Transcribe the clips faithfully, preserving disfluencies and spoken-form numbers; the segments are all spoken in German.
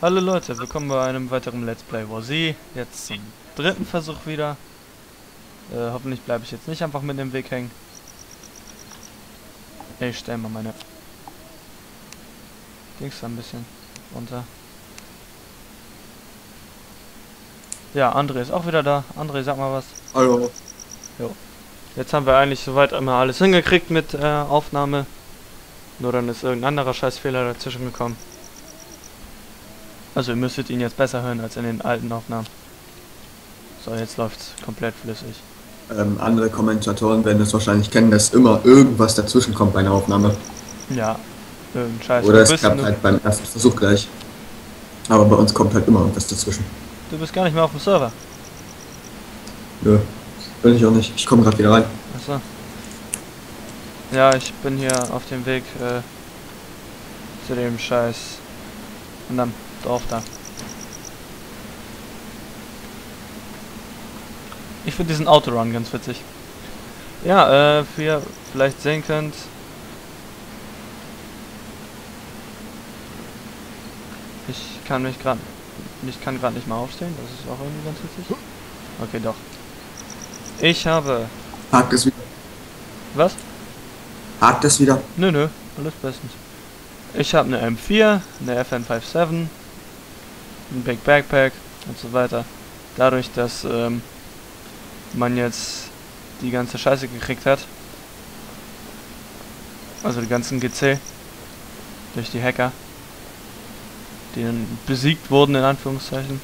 Hallo Leute, willkommen bei einem weiteren Let's Play War Z. Jetzt zum dritten Versuch wieder. Äh, hoffentlich bleibe ich jetzt nicht einfach mit dem Weg hängen. Ich stelle mal meine Dings da ein bisschen runter. Ja, André ist auch wieder da. André, sag mal was. Hallo. Jo. Jetzt haben wir eigentlich soweit immer alles hingekriegt mit äh, Aufnahme. Nur dann ist irgendein anderer Scheißfehler dazwischen gekommen. Also ihr müsstet ihn jetzt besser hören als in den alten Aufnahmen. So, jetzt läuft's komplett flüssig. Ähm, andere Kommentatoren werden es wahrscheinlich kennen, dass immer irgendwas dazwischen kommt bei einer Aufnahme. Ja, irgendein Scheiß. Oder Du es bist klappt nur- halt beim ersten Versuch gleich. Aber bei uns kommt halt immer irgendwas dazwischen. Du bist gar nicht mehr auf dem Server. Nö, bin ich auch nicht. Ich komme gerade wieder rein. Achso. Ja, ich bin hier auf dem Weg äh, zu dem Scheiß anderen Dorf da. Ich finde diesen Autorun ganz witzig. Ja, äh, wie ihr vielleicht sehen könnt. Ich kann mich gerade, ich kann gerade nicht mal aufstehen. Das ist auch irgendwie ganz witzig. Okay, doch. Ich habe. Hakt es wieder. Was? Hakt es wieder. Nö, nö, alles bestens. Ich habe eine M vier, eine F N siebenundfünfzig, ein Big Backpack und so weiter. Dadurch, dass ähm, man jetzt die ganze Scheiße gekriegt hat, also die ganzen G C, durch die Hacker, die dann besiegt wurden, in Anführungszeichen.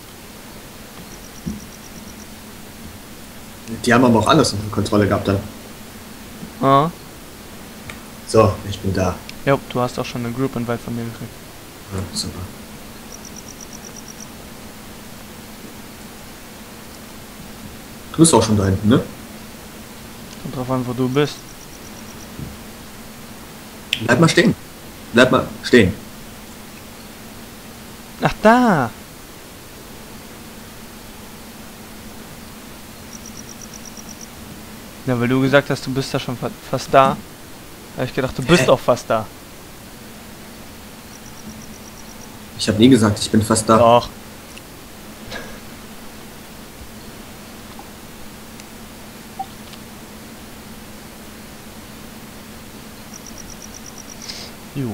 Die haben aber auch alles unter Kontrolle gehabt dann. Ah. So, ich bin da. Jo, du hast auch schon eine Group Invite von mir gekriegt. Ja, super. Du bist auch schon da hinten, ne? Kommt drauf an, wo du bist. Bleib mal stehen. Bleib mal stehen. Ach, da! Ja, weil du gesagt hast, du bist da schon fa fast da. Habe ich gedacht, du bist Hä? auch fast da. Ich habe nie gesagt, ich bin fast da. Doch. Jo.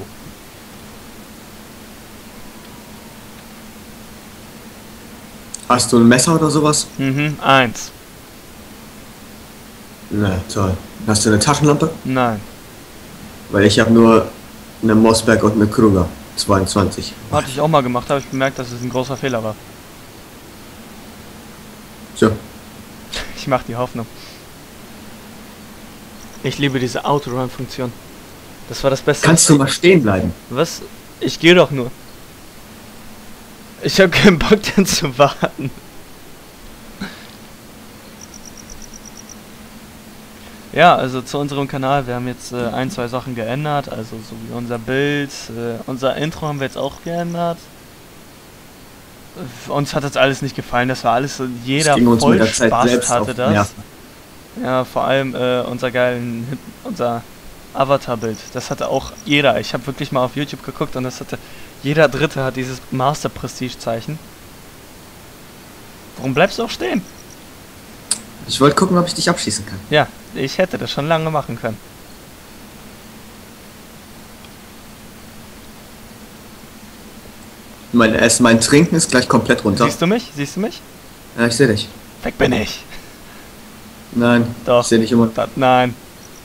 Hast du ein Messer oder sowas? Mhm, eins. Na toll. Hast du eine Taschenlampe? Nein. Weil ich habe nur eine Mossberg und eine Kruger. zweiundzwanzig. Hatte ich auch mal gemacht, habe ich bemerkt, dass es ein großer Fehler war. So. Ich mach die Hoffnung. Ich liebe diese Autorun-Funktion. Das war das Beste. Kannst du mal stehen bleiben? Was? Ich gehe doch nur. Ich habe keinen Bock, dann zu warten. Ja, also zu unserem Kanal, wir haben jetzt äh, ein, zwei Sachen geändert, also so wie unser Bild, äh, unser Intro haben wir jetzt auch geändert. Äh, uns hat das alles nicht gefallen, das war alles so, jeder Das ging uns voll mit der Zeit Spaß selbst auf hatte die das. Nerven. Ja, vor allem äh, unser geilen, unser Avatar-Bild, das hatte auch jeder. Ich habe wirklich mal auf YouTube geguckt und das hatte, jeder Dritte hat dieses Master-Prestige-Zeichen. Warum bleibst du auch stehen? Ich wollte gucken, ob ich dich abschießen kann. Ja, ich hätte das schon lange machen können. Mein Essen, mein Trinken ist gleich komplett runter. Siehst du mich? Siehst du mich? Ja, ich sehe dich. Weg bin ich. Nein, Doch. ich sehe dich immer. Da, nein.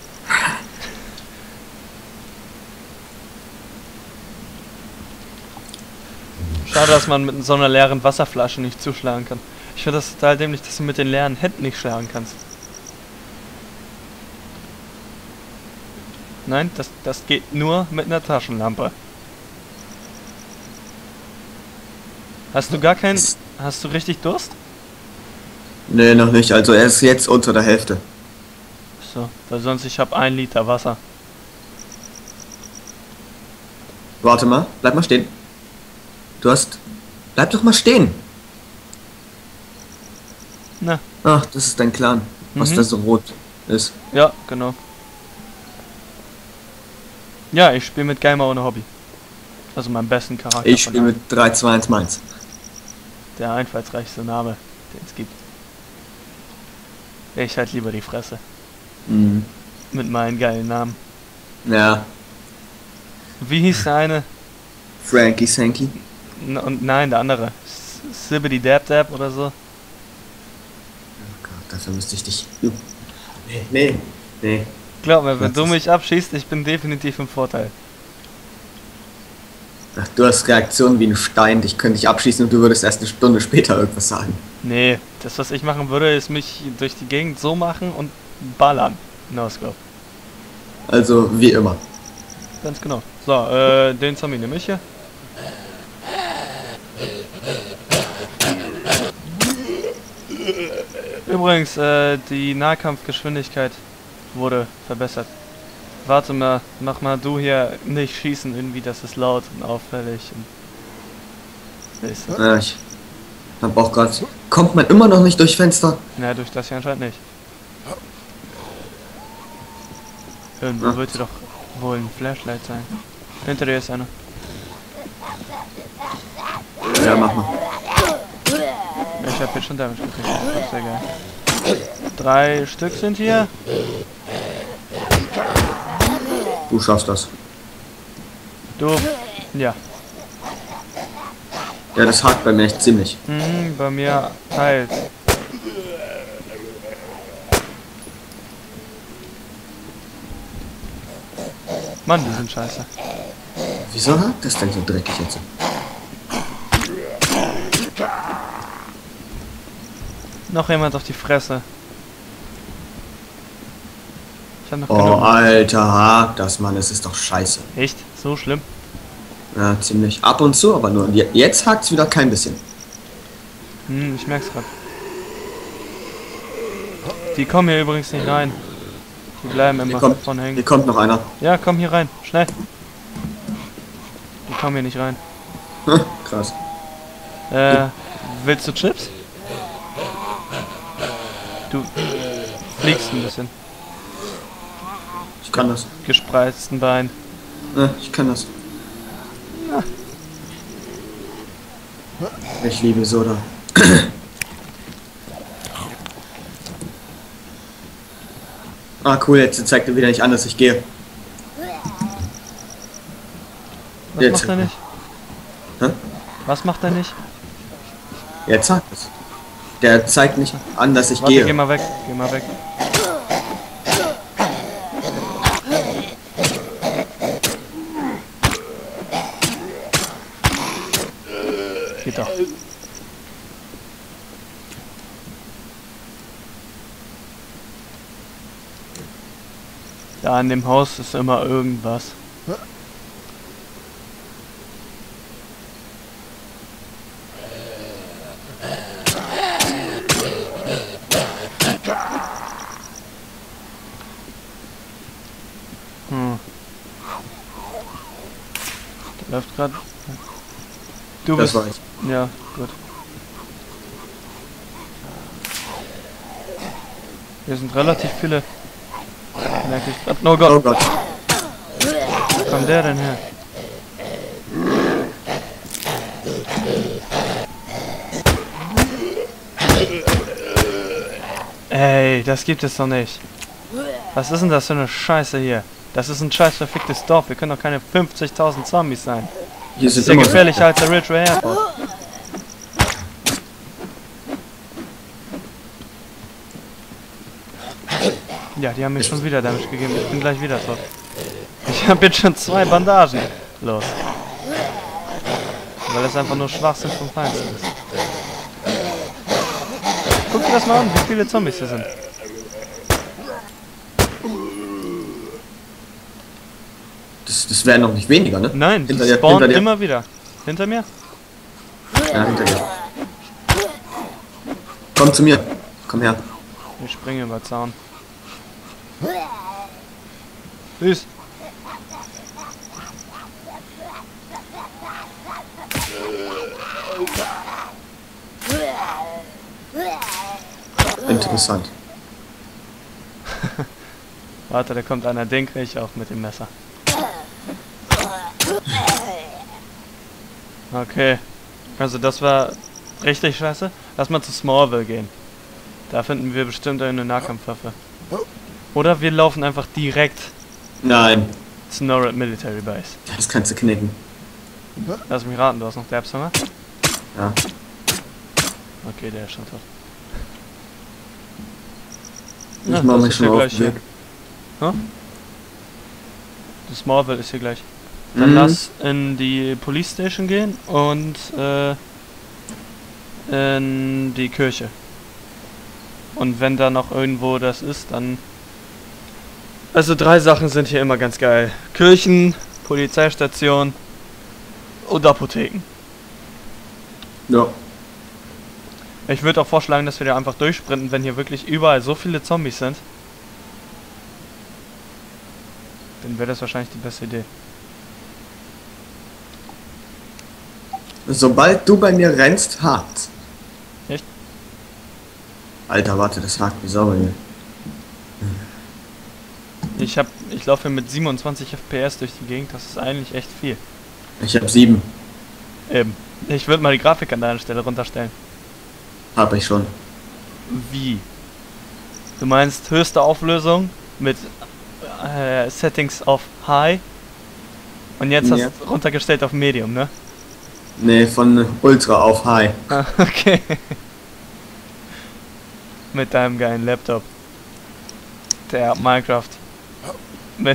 Schade, dass man mit so einer leeren Wasserflasche nicht zuschlagen kann. Ich finde das total dämlich, dass du mit den leeren Händen nicht schlagen kannst. Nein, das, das geht nur mit einer Taschenlampe. Hast du gar keinen... Hast du richtig Durst? Nee, noch nicht. Also er ist jetzt unter der Hälfte. So, weil sonst ich habe ein Liter Wasser. Warte mal, bleib mal stehen. Du hast... Bleib doch mal stehen. Na, Ach, das ist dein Clan, was Mhm. da so rot ist. ja, genau. Ja, ich spiele mit Gamer ohne Hobby. Also meinem besten Charakter. Ich von spiele allen. mit drei zwei eins Mainz. Der einfallsreichste Name, den es gibt. Ich halt lieber die Fresse. Mhm. Mit meinen geilen Namen. Ja, Wie hieß der eine? Frankie Sanky. N und nein, der andere. S- Sibbidi Dab Dab oder so. Oh Gott, dafür müsste ich dich... Nee, nee, nee. Glaub mir, wenn Das du ist- mich abschießt, ich bin definitiv im Vorteil. Ach, du hast Reaktionen wie ein Stein, ich könnte dich abschießen und du würdest erst eine Stunde später irgendwas sagen. Nee, das was ich machen würde, ist mich durch die Gegend so machen und ballern. No-Scope. Also, wie immer. Ganz genau. So, äh, den Zombie nehme ich hier. Übrigens, äh, die Nahkampfgeschwindigkeit wurde verbessert. Warte mal, mach mal du hier nicht schießen, irgendwie, das ist laut und auffällig. Und weißt du? Ja, ich hab auch gerade... Kommt man immer noch nicht durch Fenster? Na, durch das hier anscheinend nicht. Irgendwo Ah. wird hier doch wohl ein Flashlight sein. Hinter dir ist einer. Ja, mach mal. Ich hab jetzt schon Damage gekriegt. Das ist sehr geil. Drei Stück sind hier. Du schaffst das. Du. Ja. Ja, das hakt bei mir echt ziemlich. Mhm, bei mir teilt. Mann, die sind scheiße. Wieso hakt das denn so dreckig jetzt? Noch jemand auf die Fresse. Ich hab noch Oh, genug. Alter, hakt das, Mann. Es ist doch scheiße. Echt? So schlimm? Ja, ziemlich. Ab und zu, aber nur. Und je- Jetzt hakt's wieder kein bisschen. Hm, ich merk's grad. Die kommen hier übrigens nicht rein. Die bleiben Hier immer kommt, von hängen. hier kommt noch einer. Ja, komm hier rein. Schnell. Die kommen hier nicht rein. Krass. Äh, willst du Chips? Du fliegst ein bisschen. Ich kann das. Gespreizten Bein. Ja, ich kann das. Ich liebe Soda. Ah, cool, jetzt zeigt er wieder nicht an, dass ich gehe. Was Jetzt. macht er nicht? Hä? Was macht er nicht? Jetzt sagt es. Der zeigt nicht an, dass ich Warte, geh gehe. mal weg. Geh mal weg. Geht doch. Da an dem Haus ist immer irgendwas. Hm. Der läuft gerade. Du Das bist. war ich. Ja, gut. Hier sind relativ viele. Merke ich grad. Oh Gott, Oh Gott. wo kommt der denn her? Ey, das gibt es doch nicht. Was ist denn das für eine Scheiße hier? Das ist ein scheiß verficktes Dorf. Wir können doch keine fünfzigtausend Zombies sein. Hier Das sind ist ja immer gefährlicher als der Ridgeway Airport. Ja, die haben mir schon wieder Damage gegeben. Ich bin gleich wieder tot. Ich habe jetzt schon zwei Bandagen. Los. Weil es einfach nur Schwachsinn vom Feinsten ist. Guck dir das mal an, wie viele Zombies hier sind. Das, das wären noch nicht weniger, ne? Nein, Hinter die dir, spawnen hinter dir. immer wieder. Hinter mir? Ja, hinter dir. Komm zu mir. Komm her. Ich springe über Zaun. Süß. Interessant. Warte, da kommt einer, den krieg ich auch mit dem Messer. Okay. Also das war richtig scheiße. Lass mal zu Smallville gehen. Da finden wir bestimmt eine Nahkampfwaffe. Oder wir laufen einfach direkt Nein, zu Norad Military Base. das kannst du knicken. Lass mich raten, du hast noch Derbshammer? Ja. Okay, der ist schon tot. Ich Ja, mach das mich ist schon hier auf gleich den hier. Weg. Das Smallville ist hier gleich. Dann Mhm. lass in die Police Station gehen und äh, in die Kirche. Und wenn da noch irgendwo das ist, dann... Also drei Sachen sind hier immer ganz geil. Kirchen, Polizeistation und Apotheken. Ja. Ich würde auch vorschlagen, dass wir da einfach durchsprinten, wenn hier wirklich überall so viele Zombies sind. Dann wäre das wahrscheinlich die beste Idee. Sobald du bei mir rennst, hakt's. Echt? Alter, warte, das hakt wie Sau bei mir. Ich hab, ich laufe hier mit siebenundzwanzig F P S durch die Gegend, das ist eigentlich echt viel. Ich hab sieben. Eben. Ich würde mal die Grafik an deiner Stelle runterstellen. Hab ich schon. Wie? Du meinst höchste Auflösung mit äh, Settings auf High und jetzt hast Ja. du runtergestellt auf Medium, ne? Nee, von Ultra auf High. Ah, okay. Mit deinem geilen Laptop. Der Minecraft mit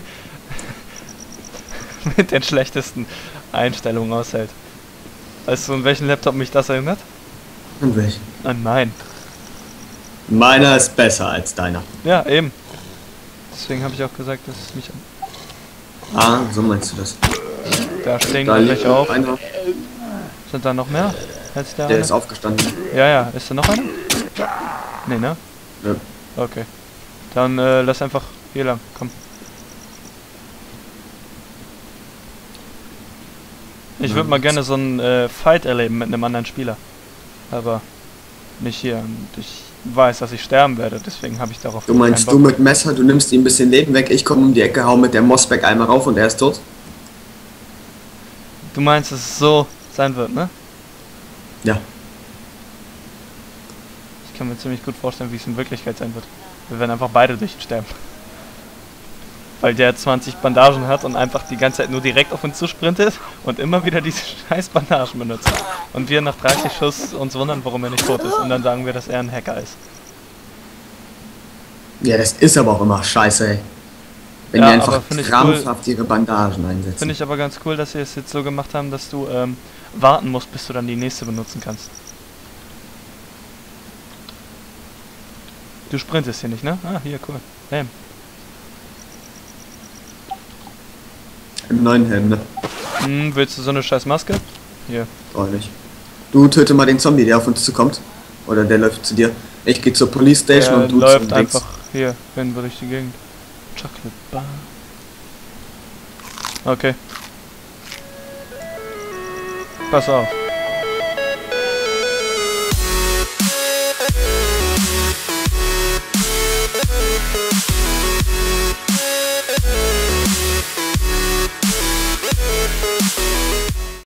mit den schlechtesten Einstellungen aushält. Weißt du, an welchen Laptop mich das erinnert? Und welch? An meinen. Meiner ist besser als deiner. Ja, eben. Deswegen habe ich auch gesagt, dass es mich an. Ah, so meinst du das. Da stehen Da noch liegt welche auf. einer, Sind da noch mehr? Als der der eine? ist aufgestanden. Ja, ja. Ist da noch einer? Nee, ne? Ja. Okay. Dann äh, lass einfach hier lang. Komm. Ich würde mal gerne so einen äh, Fight erleben mit einem anderen Spieler. Aber nicht hier. Und ich weiß, dass ich sterben werde, deswegen habe ich darauf Du meinst keinen du Bock. mit Messer, du nimmst ihm ein bisschen Leben weg, ich komme um die Ecke, hau mit der Mossback einmal rauf und er ist tot? Du meinst, dass es so sein wird, ne? Ja. Ich kann mir ziemlich gut vorstellen, wie es in Wirklichkeit sein wird. Wir werden einfach beide durch ihn sterben. Weil der zwanzig Bandagen hat und einfach die ganze Zeit nur direkt auf uns zusprintet und immer wieder diese scheiß Bandagen benutzt. Und wir nach dreißig Schuss uns wundern, warum er nicht tot ist. Und dann sagen wir, dass er ein Hacker ist. Ja, das ist aber auch immer scheiße, ey. Wenn Ja, die einfach aber find ich krampfhaft ihre Bandagen einsetzen. Finde ich aber ganz cool, dass sie es jetzt so gemacht haben, dass du ähm, warten musst, bis du dann die nächste benutzen kannst. Du sprintest hier nicht, ne? Ah, hier, cool. Helm. Im neuen Helm, ne? Hm, willst du so eine scheiß Maske? Hier. Brauch ich nicht. Du töte mal den Zombie, der auf uns zukommt. Oder der läuft zu dir. Ich geh zur Police Station Der und du läuft zum Dings. einfach hier, wenn wir durch die Gegend. Chocolate Bar. Okay. Pass auf.